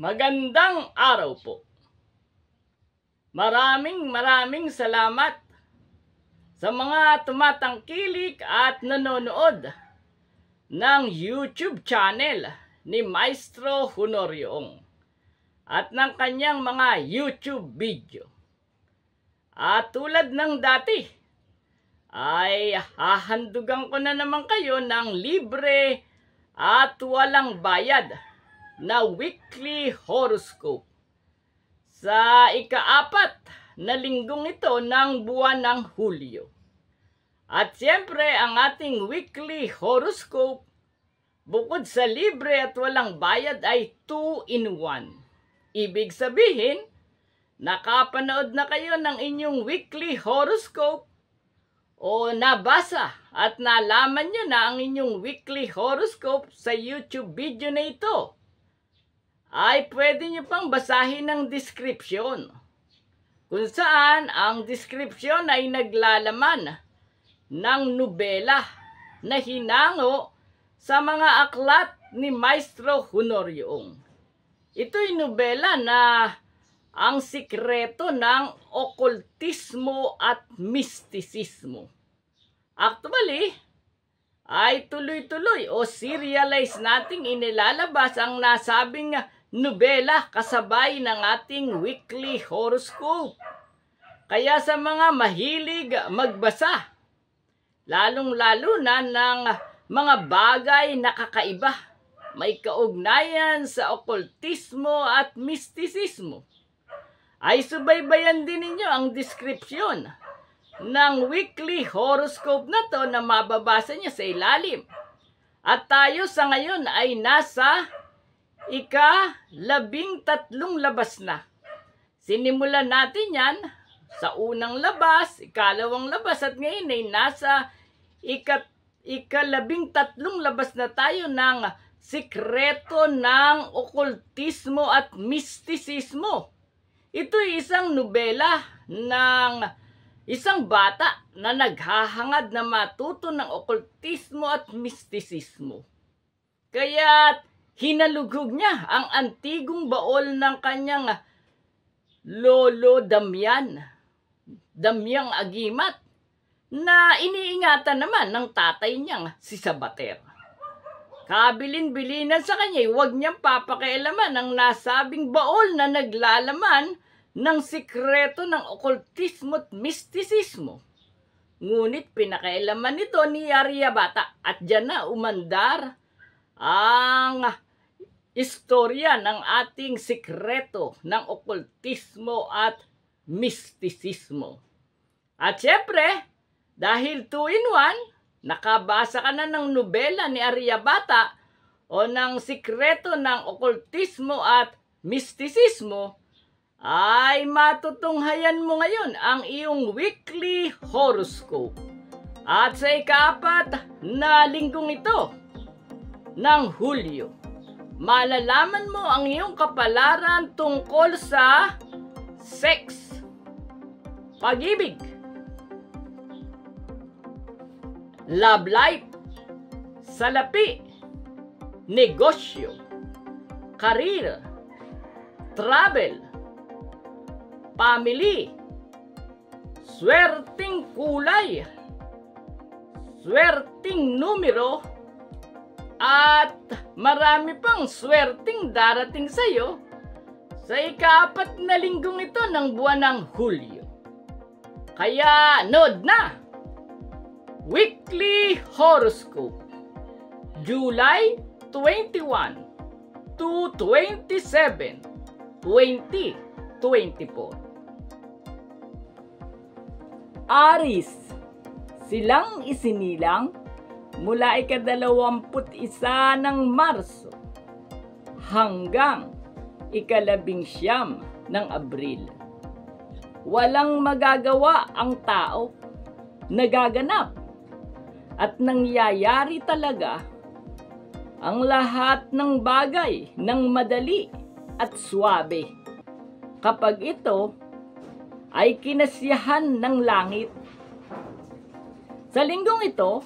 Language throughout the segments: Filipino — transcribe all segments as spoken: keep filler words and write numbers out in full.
Magandang araw po. Maraming maraming salamat sa mga tumatangkilik at nanonood ng YouTube channel ni Maestro Honorioong at ng kanyang mga YouTube video. At tulad ng dati, ay hahandugan ko na naman kayo ng libre at walang bayad na weekly horoscope sa ikaapat na linggong ito ng buwan ng Hulyo. At siyempre, ang ating weekly horoscope, bukod sa libre at walang bayad, ay two in one. Ibig sabihin, nakapanood na kayo ng inyong weekly horoscope o nabasa at nalaman nyo na ang inyong weekly horoscope sa YouTube video na ito, ay pwede nyo pang basahin ng description, kung saan ang description ay naglalaman ng nobela na hinango sa mga aklat ni Maestro Honorioong. Ito'y nobela na ang sikreto ng okultismo at mistisismo. Actually, ay tuloy-tuloy o serialize nating inilalabas ang nasabing nobela kasabay ng ating weekly horoscope. Kaya sa mga mahilig magbasa, lalong-lalo na ng mga bagay na kakaiba, may kaugnayan sa okultismo at mistisismo, ay subaybayan din ninyo ang description ng weekly horoscope na to na mababasa niyo sa ilalim. At tayo sa ngayon ay nasa ika-labing tatlong labas na. Sinimulan natin yan sa unang labas, ikalawang labas, at ngayon ay nasa ika, ika-labing tatlong labas na tayo ng sikreto ng okultismo at mistisismo. Ito'y isang nobela ng isang bata na naghahangad na matuto ng okultismo at mistisismo. Kaya hinalugog niya ang antigong baol ng kanyang lolo Damian, Damiang Agimat, na iniingatan naman ng tatay niyang si Sabater. Kabilin-bilinan sa kanya, huwag niyang papakialaman ang nasabing baol na naglalaman ng sikreto ng okultismo at mistisismo. Ngunit pinakailaman nito ni Aryabhata at diyan na umandar ang istorya ng ating sikreto ng okultismo at mistisismo. At syempre, dahil two in one, nakabasa ka na ng nobela ni Aryabhata o ng sikreto ng okultismo at mistisismo, ay matutunghayan mo ngayon ang iyong weekly horoscope. At sa ikaapat na linggong ito ng Hulyo, malalaman mo ang iyong kapalaran tungkol sa sex, pag-ibig, love life, salapi, negosyo, career, travel, family, swerting kulay, swerting numero, at marami pang swerting darating sa iyo sa ikaapat na linggong ito ng buwan ng Hulyo. Kaya nood na! Weekly Horoscope, July twenty-first to twenty-seven, twenty twenty-four. Aris, silang isinilang mula ikadalawamput isa ng Marso hanggang ikalabing siyam ng Abril. Walang magagawa ang tao, nagaganap at nangyayari talaga ang lahat ng bagay ng madali at swabe kapag ito ay kinasiyahan ng langit. Sa linggong ito,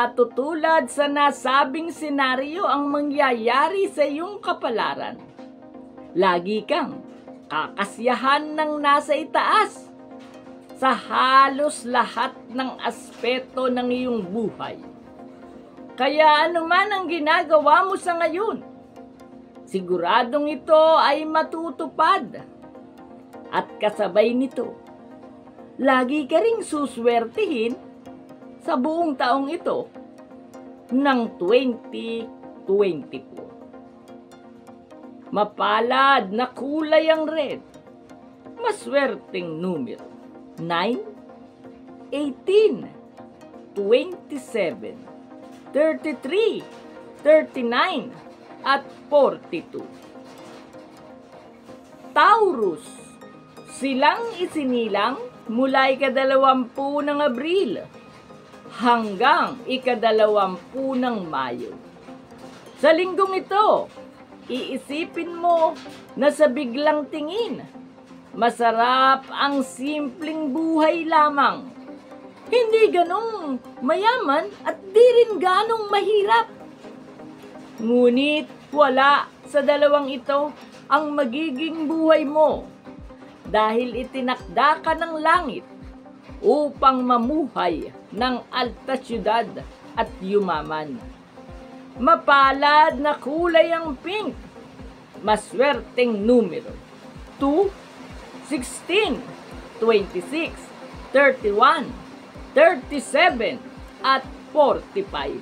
natutulad sa nasabing senaryo ang mangyayari sa iyong kapalaran. Lagi kang kakasiyahan ng nasa itaas sa halos lahat ng aspeto ng iyong buhay. Kaya anuman ang ginagawa mo sa ngayon, siguradong ito ay matutupad. At kasabay nito, lagi ka ring suswertihin sa buong taong ito ng twenty twenty-four. Mapalad na kulay ang red, maswerteng numero nine, eighteen, twenty-seven, thirty-three, thirty-nine, at forty-two. Taurus, silang isinilang mula ikadalawampu ng Abril hanggang ikadalawampu ng Mayo. Sa linggong ito, iisipin mo na sa biglang tingin, masarap ang simpleng buhay lamang. Hindi ganong mayaman at di rin ganong mahirap. Ngunit wala sa dalawang ito ang magiging buhay mo dahil itinakda ka ng langit upang mamuhay ng alta syudad at yumaman. Mapalad na kulay ang pink, maswerteng numero two, sixteen, twenty-six, thirty-one, thirty-seven, at forty-five.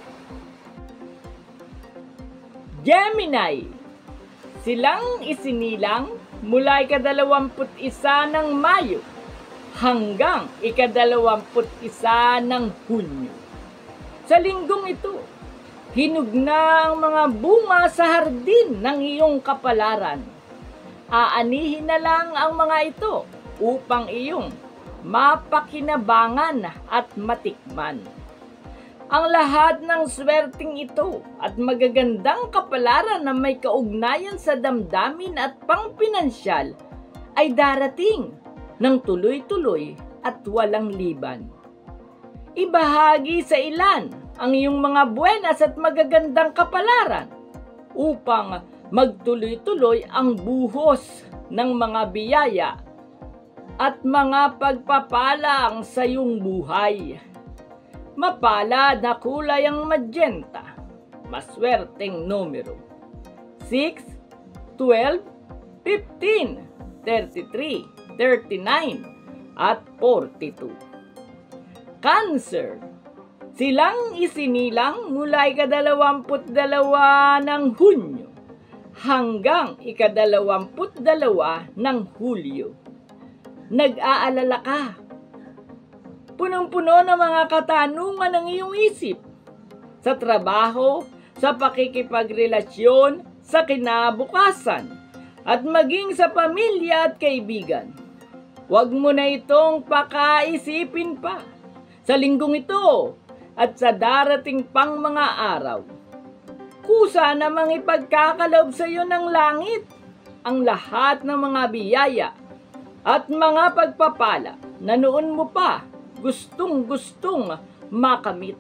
Gemini, silang isinilang mula ikadalawamput isa ng Mayo hanggang ikadalawamput isa ng Hunyo. Sa linggong ito, hinog na ang mga bunga sa hardin ng iyong kapalaran. Aanihin na lang ang mga ito upang iyong mapakinabangan at matikman. Ang lahat ng swerteng ito at magagandang kapalaran na may kaugnayan sa damdamin at pangpinansyal ay darating ng tuloy-tuloy at walang liban. Ibahagi sa ilan ang iyong mga buenas at magagandang kapalaran upang magtuloy-tuloy ang buhos ng mga biyaya at mga pagpapalang sa iyong buhay. Mapalad na kulay ang magenta, maswerteng numero six, twelve, fifteen, thirty-three, thirty-nine, at forty-two. Cancer, silang isinilang mula ikadalawamput dalawa ng Hunyo hanggang ikadalawamput dalawa ng Hulyo. Nag-aalala ka. Punong-puno ng mga katanungan ng iyong isip sa trabaho, sa pakikipagrelasyon, sa kinabukasan, at maging sa pamilya at kaibigan. Huwag mo na itong pakaisipin pa sa linggong ito at sa darating pang mga araw. Kusa namang ipagkakalob sa iyo ng langit ang lahat ng mga biyaya at mga pagpapala na noon mo pa gustong-gustong makamit.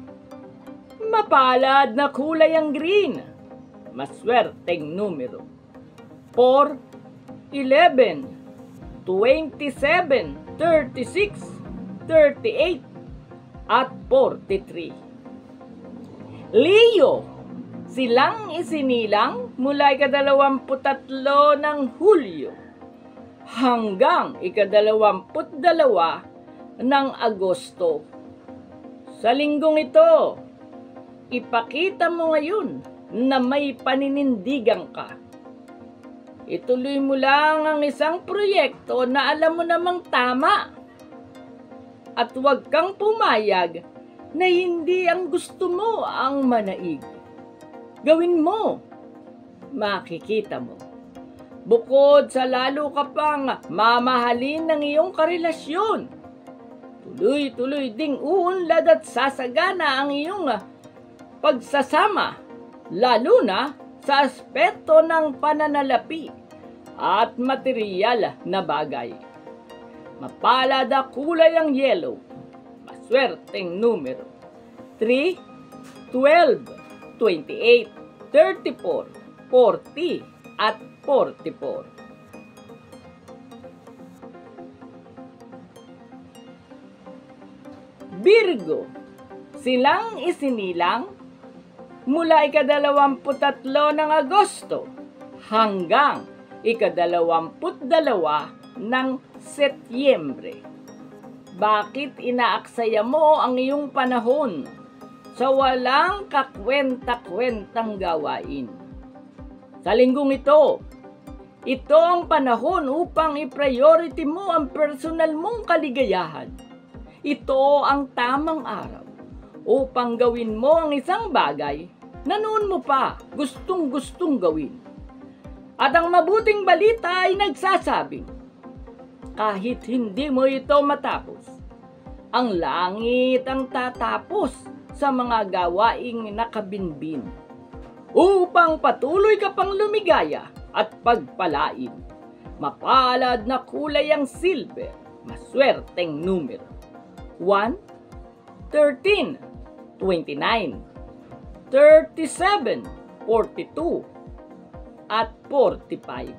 Mapalad na kulay ang green, maswerteng numero four, eleven, twenty-seven, thirty-six, thirty-eight, at forty-three. Leo, silang isinilang mula ikadalawamput tatlo ng Hulyo hanggang ikadalawamput dalawa ng Agosto. Sa linggong ito, ipakita mo ngayon na may paninindigan ka. Ituloy mo lang ang isang proyekto na alam mo namang tama. At huwag kang pumayag na hindi ang gusto mo ang manaig. Gawin mo, makikita mo. Bukod sa lalo ka pang mamahalin ng iyong karelasyon, tuloy-tuloy ding uunlad at sasagana ang iyong pagsasama, lalo na sa aspeto ng pananalapi at material na bagay. Mapalad na kulay ang yellow, maswerteng numero three, twelve, twenty-eight, thirty-four, forty, at forty-four. Virgo, silang isinilang mula ikadalawamput tatlo ng Agosto hanggang ikadalawamput dalawa ng Setyembre. Bakit inaaksaya mo ang iyong panahon sa walang kakwenta-kwentang gawain? Sa linggong ito, ito ang panahon upang i-priority mo ang personal mong kaligayahan. Ito ang tamang araw upang gawin mo ang isang bagay na noon mo pa gustong-gustong gawin. At ang mabuting balita ay nagsasabing, kahit hindi mo ito matapos, ang langit ang tatapos sa mga gawaing nakabinbin upang patuloy ka pang lumigaya at pagpalain. Mapalad na kulay ang silver, maswerteng numero one, thirteen, twenty-nine, thirty-seven, forty-two, at forty-five.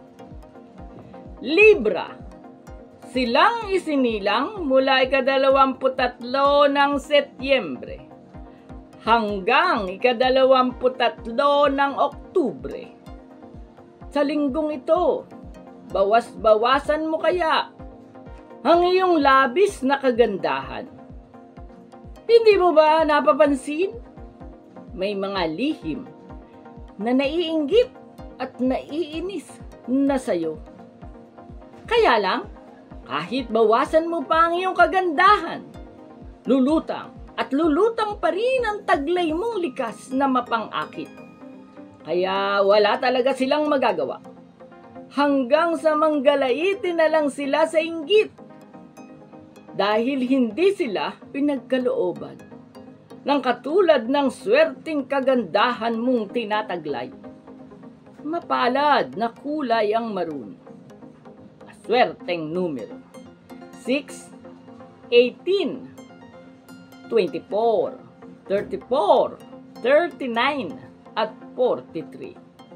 Libra, silang isinilang mula ikadalawamput tatlo ng Setyembre hanggang ikadalawamput tatlo ng Oktubre. Sa linggong ito, bawas-bawasan mo kaya ang iyong labis na kagandahan. Hindi mo ba napapansin? May mga lihim na naiinggit at naiinis na sayo. Kaya lang, kahit bawasan mo pa ang iyong kagandahan, lulutang at lulutang pa rin ang taglay mong likas na mapang-akit. Kaya wala talaga silang magagawa. Hanggang sa manggalaitin na lang sila sa inggit. Dahil hindi sila pinagkalooban ng katulad ng swerteng kagandahan mong tinataglay. Mapalad na kulay ang maroon. Swerteng numero six, eighteen, twenty-four, thirty-four, thirty-nine, at forty-three.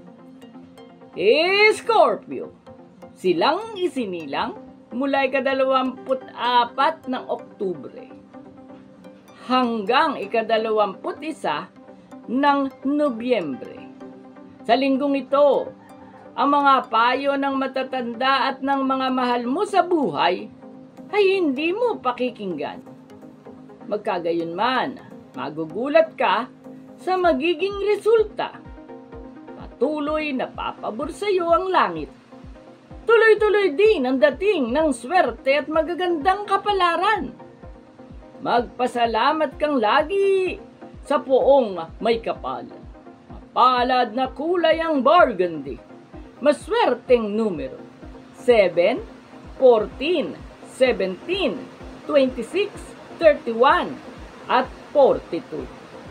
Eh, Scorpio, silang isinilang mula ikadalawamput apat ng Oktubre hanggang ikadalawamput isa ng Nobyembre. Sa linggong ito, ang mga payo ng matatanda at ng mga mahal mo sa buhay ay hindi mo pakikinggan. Magkagayunman, magugulat ka sa magiging resulta. Patuloy na papabor sa iyo ang langit. Tuloy-tuloy din ang dating ng swerte at magagandang kapalaran. Magpasalamat kang lagi sa poong may kapal. Mapalad na kulay ang burgundy. Maswerteng numero seven, fourteen, seventeen, twenty-six, thirty-one, at forty-two.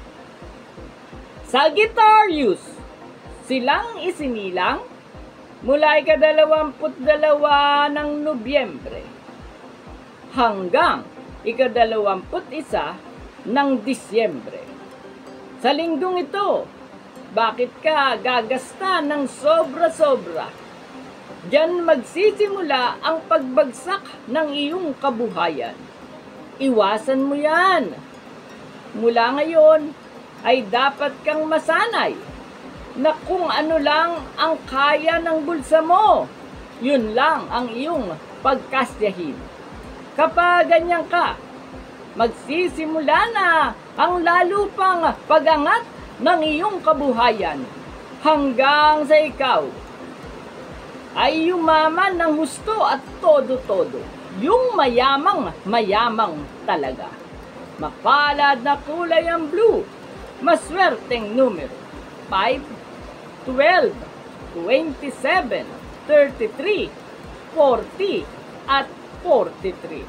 Sagittarius, silang isinilang mula ikadalawamput dalawa ng Nobyembre hanggang ikadalawamput isa ng Disyembre. Sa linggong ito, bakit ka gagasta ng sobra-sobra? Diyan magsisimula ang pagbagsak ng iyong kabuhayan. Iwasan mo yan. Mula ngayon ay dapat kang masanay na kung ano lang ang kaya ng bulsa mo, yun lang ang iyong pagkasyahin. Kapag ganyan ka, magsisimula na ang lalo pang pagangat ng iyong kabuhayan hanggang sa ikaw ay yumaman ng husto at todo-todo. Yung mayamang mayamang talaga. Mapalad na kulay ang blue, maswerteng numero five, twelve, twenty-seven, thirty-three, forty, at forty-three.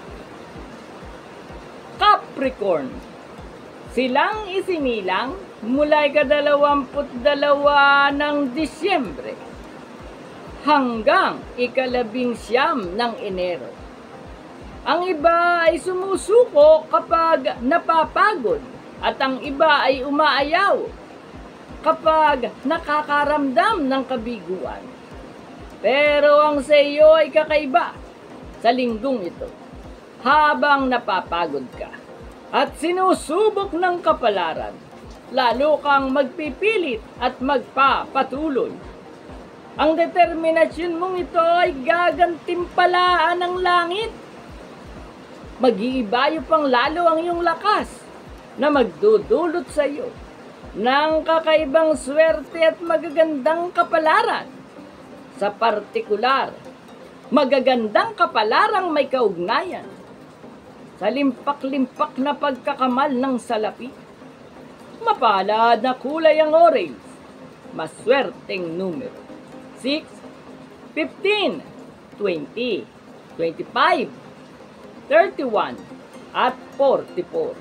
Capricorn, silang isinilang mula ikadalawamput dalawa ng Disyembre hanggang ikalabing siyam ng Enero. Ang iba ay sumusuko kapag napapagod at ang iba ay umaayaw. kapag nakakaramdam ng kabiguan. Pero ang sa iyo ay kakaiba sa linggong ito. Habang napapagod ka at sinusubok ng kapalaran, lalo kang magpipilit at magpapatuloy. Ang determinasyon mong ito ay gagantimpalaan ng langit. Mag-iibayo pang lalo ang iyong lakas na magdudulot sa iyo ng kakaibang swerte at magagandang kapalaran. Sa partikular, magagandang kapalarang may kaugnayan sa limpak-limpak na pagkakamal ng salapi. Mapalad na kulay ang orange, maswerteng numero six, fifteen, twenty, twenty-five, thirty-one, at forty-four.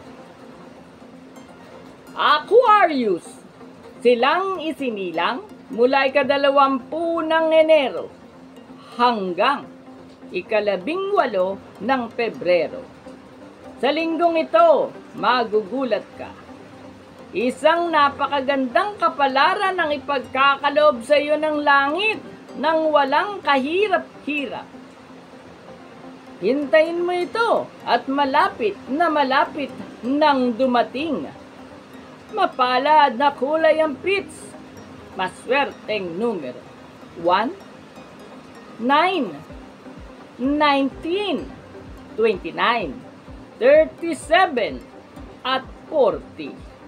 Aquarius, silang isinilang mula ikadalawampu ng Enero hanggang ikalabing walo ng Pebrero. Sa linggong ito, magugulat ka. Isang napakagandang kapalaran ang ipagkakaloob sa iyo ng langit nang walang kahirap-hirap. Hintayin mo ito at malapit na malapit nang dumating. Mapalad na kulay ang pits, maswerteng numero one, nine, nineteen, twenty-nine, thirty-seven, at forty.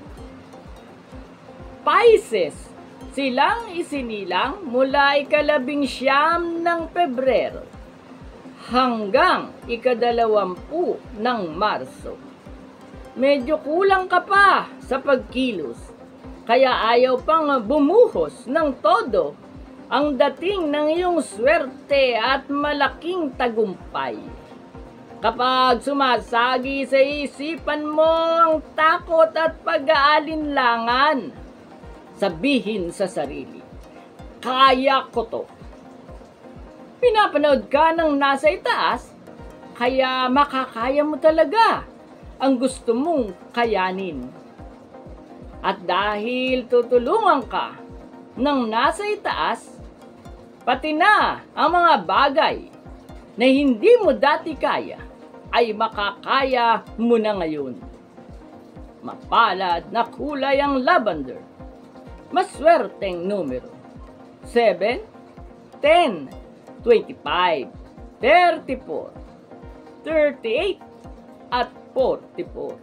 Pisces, silang isinilang mula ikalabing siyam ng Pebrero hanggang ikadalawampu ng Marso. Medyo kulang ka pa sa pagkilos, kaya ayaw pang bumuhos ng todo ang dating ng iyong swerte at malaking tagumpay. Kapag sumasagi sa isipan mo ang takot at pag-aalinlangan, sabihin sa sarili, kaya ko to. Pinapanood ka ng nasa itaas, kaya makakaya mo talaga ang gusto mong kayanin. At dahil tutulungan ka ng nasa itaas, pati na ang mga bagay na hindi mo dati kaya, ay makakaya mo na ngayon. Mapalad na kulay ang lavender, maswerteng numero seven, ten, twenty-five, thirty-four, thirty-eight, at forty-four.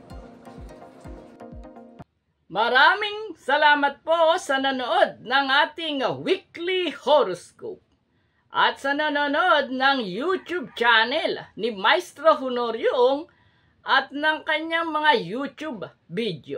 Maraming salamat po sa nanood ng ating weekly horoscope at sa nanonood ng YouTube channel ni Maestro Honorio at ng kanyang mga YouTube video.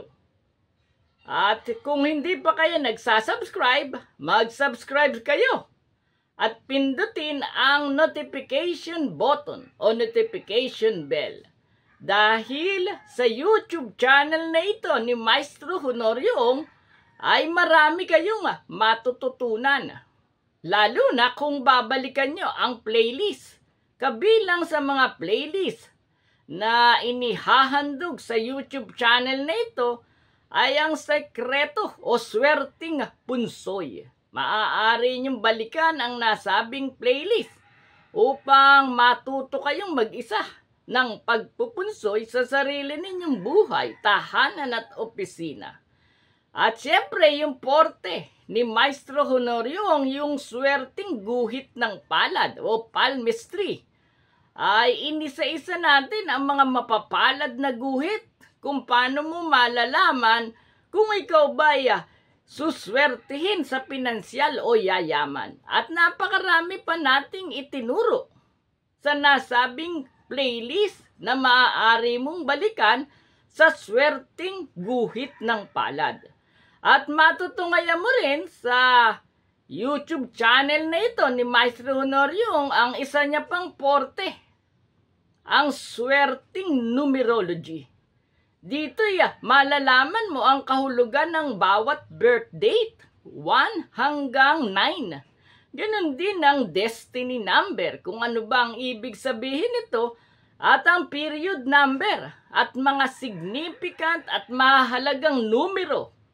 At kung hindi pa kayo nagsasubscribe, mag-subscribe kayo at pindutin ang notification button o notification bell. Dahil sa YouTube channel na ito ni Maestro Honorio ay marami kayong matututunan. Lalo na kung babalikan nyo ang playlist. Kabilang sa mga playlist na inihahandog sa YouTube channel na ito ay ang sekreto o swerting punsoy. Maaari nyong balikan ang nasabing playlist upang matuto kayong mag-isa ng pagpupunsoy sa sarili ninyong buhay, tahanan at opisina. At siyempre yung porte ni Maestro Honorio, yung swerting guhit ng palad o palmistry, ay inisa-isa natin ang mga mapapalad na guhit kung paano mo malalaman kung ikaw ba'y suswertihin sa pinansyal o yayaman. At napakarami pa nating itinuro sa nasabing playlist na maaari mong balikan sa swerting guhit ng palad. At matutunghayan mo rin sa YouTube channel na ito ni Maestro Honorio ang isa niya pang porte, ang swerting numerology. Dito ya, malalaman mo ang kahulugan ng bawat birth date, one hanggang nine. Ganon din ang destiny number, kung ano ba ang ibig sabihin nito, at ang period number, at mga significant at mahalagang numero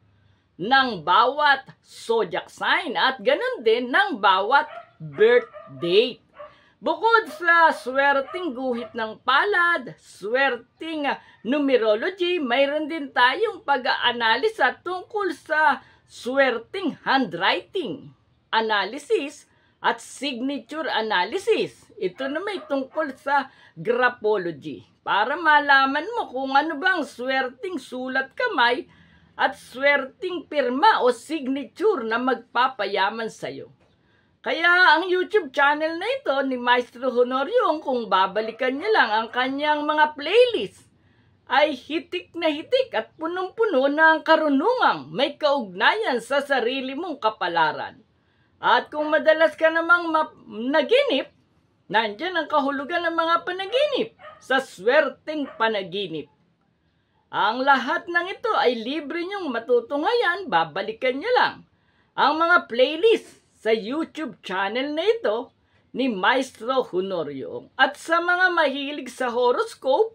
ng bawat zodiac sign at ganun din ng bawat birth date. Bukod sa swerting guhit ng palad, swerting numerology, mayroon din tayong pag-aanalisa tungkol sa swerting handwriting analysis at signature analysis. Ito na may tungkol sa graphology para malaman mo kung ano bang swerting sulat kamay at swerting pirma o signature na magpapayaman sa'yo. Kaya ang YouTube channel na ito ni Maestro Honorio, kung babalikan niya lang ang kanyang mga playlist, ay hitik na hitik at punong-puno ng karunungang may kaugnayan sa sarili mong kapalaran. At kung madalas ka namang naginip, nandyan ang kahulugan ng mga panaginip sa swerteng panaginip. Ang lahat ng ito ay libre niyong matutunghayan, babalikan niya lang ang mga playlist sa YouTube channel na ito ni Maestro Honorio. At sa mga mahilig sa horoscope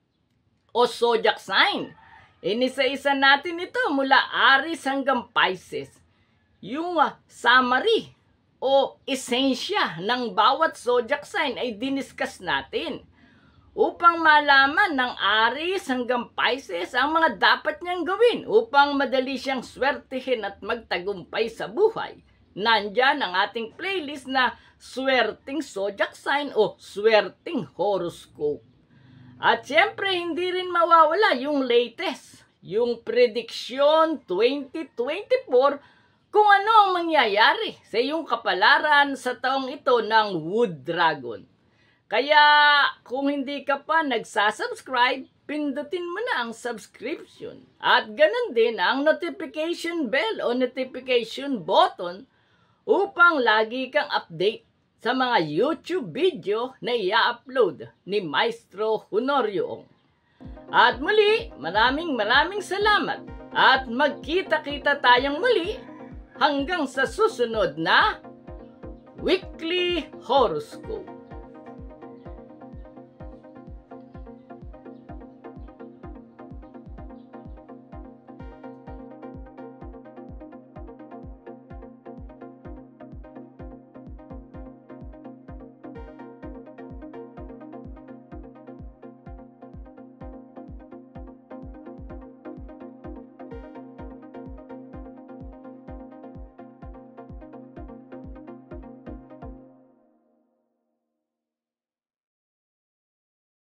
o zodiac sign, inisa-isa natin ito mula Aries hanggang Pisces. Yung uh, summary o esensya ng bawat zodiac sign ay diniscuss natin upang malaman ng Aries hanggang Pisces ang mga dapat niyang gawin upang madali siyang swertihin at magtagumpay sa buhay. Nandyan ang ating playlist na swerting zodiac sign o swerting horoscope. At syempre, hindi rin mawawala yung latest, yung prediction twenty twenty-four, kung ano ang mangyayari sa iyong kapalaran sa taong ito ng Wood Dragon. Kaya kung hindi ka pa nagsasubscribe, pindutin mo na ang subscription. At ganun din ang notification bell o notification button upang lagi kang update sa mga YouTube video na i-upload ni Maestro Honorio. At muli, maraming maraming salamat at magkita-kita tayong muli hanggang sa susunod na Weekly Horoscope.